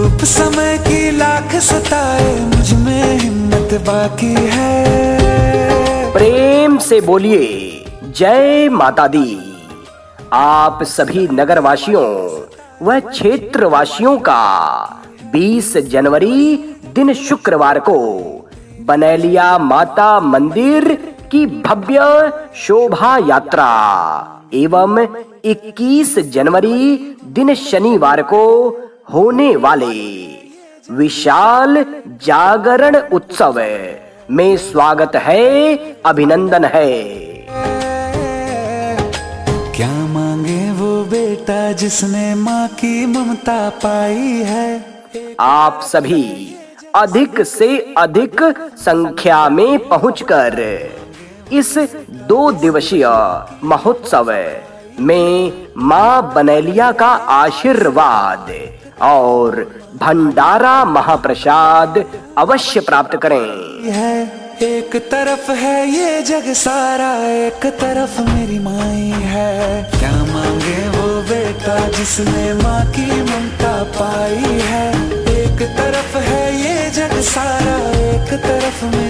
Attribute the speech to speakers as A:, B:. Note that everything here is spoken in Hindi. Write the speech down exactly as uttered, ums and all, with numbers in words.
A: धूप समय की लाख सताए, मुझ में हिम्मत बाकी है।
B: प्रेम से बोलिए जय माता दी। आप सभी नगरवासियों व क्षेत्रवासियों का बीस जनवरी दिन शुक्रवार को बनेलिया माता मंदिर की भव्य शोभा यात्रा एवं इक्कीस जनवरी दिन शनिवार को होने वाले विशाल जागरण उत्सव में स्वागत है, अभिनंदन है।
A: क्या मांगे वो बेटा जिसने माँ की ममता पाई है।
B: आप सभी अधिक से अधिक संख्या में पहुंचकर इस दो दिवसीय महोत्सव में मां बनेलिया का आशीर्वाद और भंडारा महाप्रसाद अवश्य प्राप्त करें।
A: है एक तरफ है ये जग सारा, एक तरफ मेरी माई है। क्या मांगे वो बेटा जिसने माँ की ममता पाई है। एक तरफ है ये जग सारा, एक तरफ